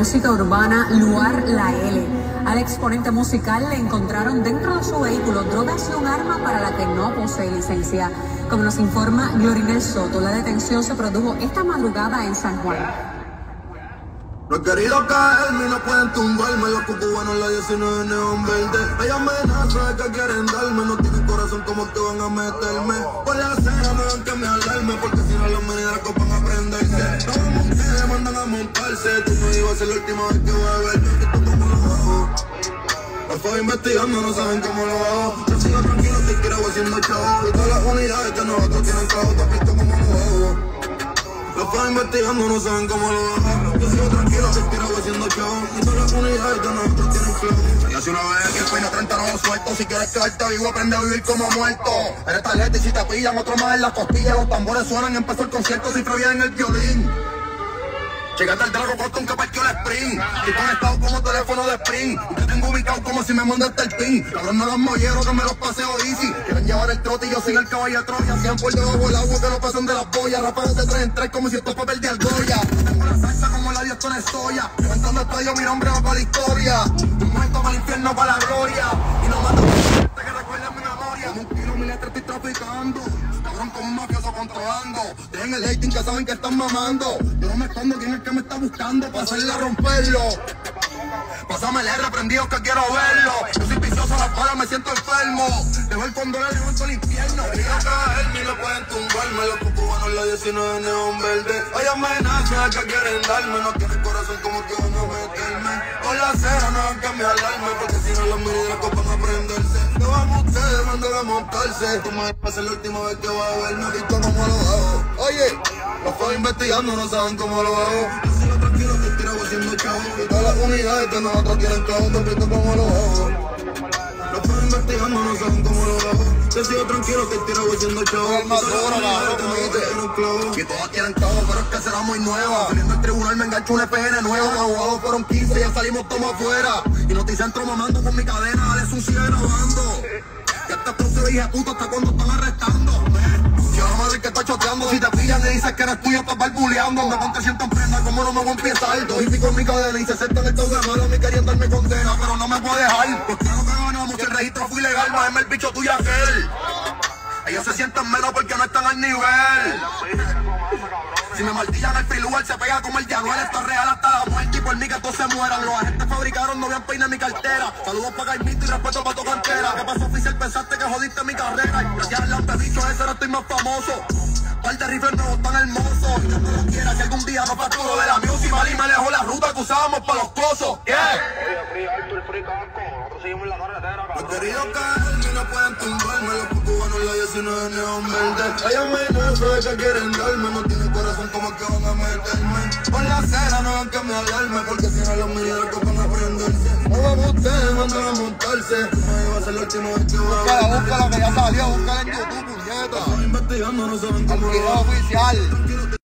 Música urbana Luar La L. Al exponente musical le encontraron dentro de su vehículo drogas y un arma para la que no posee licencia. Como nos informa Glorinel Soto, la detención se produjo esta madrugada en San Juan. No he querido caerme y no pueden tumbarme. Los cucubanos la 19 neón verde. Hay amenazas que quieren darme. No tienen corazón como que van a meterme. Por la acera no dan que me alarme, porque si no los menidracos van a prenderse. No me monté, mandan a montarse. Tú no ibas a ser la última vez que voy a verme. Esto como lo hago. Los fue investigando, no saben cómo lo hago. Yo sigo tranquilo, te quiero haciendo chavo. Y todas las unidades que nosotros tienen clavo. ¿Te has visto cómo lo hago? Los fue investigando, no saben cómo lo hago. Yo sigo tranquilo, te quiero haciendo chavo. Y todas las unidades que nosotros tienen clavo. Y hace una vez que el peine 30 no lo suelto. Si quieres quedarte vivo, aprende a vivir como muerto. Eres talento y si te pillan, otro más en las costillas. Los tambores suenan, empezó el concierto, si bien en el violín. Llegaste al drago con que partió el sprint. Estoy conectado como teléfono de sprint. Y te tengo ubicado como si me mandaste el pin. Cabrón, no los molleros que me los paseo easy. Quieren llevar el trote y yo soy el caballo de Troya. Sean por debajo del agua que no pasan de las boyas. Ráfagas de 3 en 3 como si esto es papel de argolla. Tengo la salsa como la Dios con soya. Levantando estadio, mi nombre va para la historia. Un momento para el infierno, para la gloria. Y no mando que recuerden mi memoria. Como un kilo, mi letra estoy traficando. Cabrón, como un mafioso controlando. Dejen el hating que saben que están mamando. Yo no me escondo quién es el que me está buscando para hacerle a romperlo. Pásame el R prendido que quiero verlo. Yo soy vicioso, las balas me siento enfermo. Dejo el fondo, le levanto el infierno. Quería caerme y no pueden tumbarme. Los cucubanos la 19 neón verde. Hay amenazas que quieren darme. No tienen corazón como que van a meterme. Con la acera no van que me alarme, porque si no los menidracos van a prenderse. No van ustedes, mandan a montarse. Tú me vas a ser la última vez que vas a verme. Visto cómo lo hago. Oye, los estoy investigando, no saben cómo lo hago. Yo sigo tranquilo, te tiro haciendo chavo. Y todas las unidades que nosotros tienen clavo, te visto cómo lo hago. Los estoy investigando, no saben cómo lo hago. Yo sigo tranquilo, te tiro haciendo chavo. Y todas las unidades que nosotros tienen clavo. Que todas tienen clavo, pero es que será muy nueva. Saliendo del tribunal me engancho un EPN nuevo. Los abogados fueron 15, ya salimos todos afuera. Y no te centro mamando con mi cadena, dale su sigue grabando. Que hasta tú se dije puto hasta cuando están arrestando. Yo no me doy que está choteando. Si te pillan y dices que eres tuyo, estás barbuleando. Me ponte siento en prenda, como no me voy a empezar. Dos y pico en mi cadena y 60 en el toque de malo. Me querían darme condena, pero no me puedo dejar. Pues claro que ganamos, si el registro fue ilegal. Májeme el bicho tuyo aquel. Ellos se sienten menos porque no están al nivel. Si me martillan el filúa, se pega como el Yanuel. Esto es real hasta la muerte y por mí que todos se mueran. Los agentes fabricaron, no vean peine en mi cartera. Saludos para Caimito y respeto para tu cantera. ¿Qué pasó, oficial? Pensaste que jodiste mi carrera. Gracias al lampebicho ese ahora estoy más famoso. Par de rifles nuevos tan hermosos. Yo no lo quiera, si algún día no facturo de la music, mal y me dejó la ruta que usábamos para los cosos. ¿Qué? Free alto, el free casco. Nosotros seguimos en la carretera, cabrón. No he querido caerme y no pueden tumbarme. Los cucubanos la 19 neón verde. Hay amenazas que quieren darme. No tienen corazón como que van a meterme. Por la acera no van que me alarme, porque si no los menidracos van a prenderse. No vamos ustedes, mandan a montarse. No iba a ser la última vez que voy a ver. Busca la que ya salió, búscala en YouTube, puñeta. Estoy investigando, no saben cómo lo Video hago. oficial.